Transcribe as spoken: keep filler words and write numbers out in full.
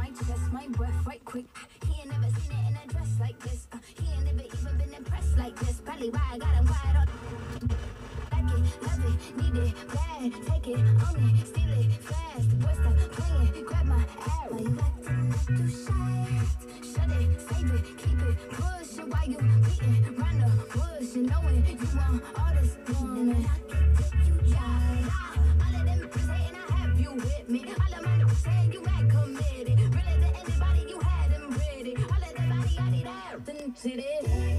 my chest, my breath right quick. He ain't never seen it in a dress like this. Uh, he ain't never even been impressed like this. Probably why I got him quiet on. Like it, love it, need it, bad. Take it, own it, steal it, fast. The boy stop playing, grab my ass. Why you acting like you shy? Shut it, save it, keep it, push it. While you beating round the bush and knowing you want all this woman. Yeah, all of them is hating, I have you with me. All of my saying you act committed. Really to anybody you had them ready. All of that body, I need out. Then see this.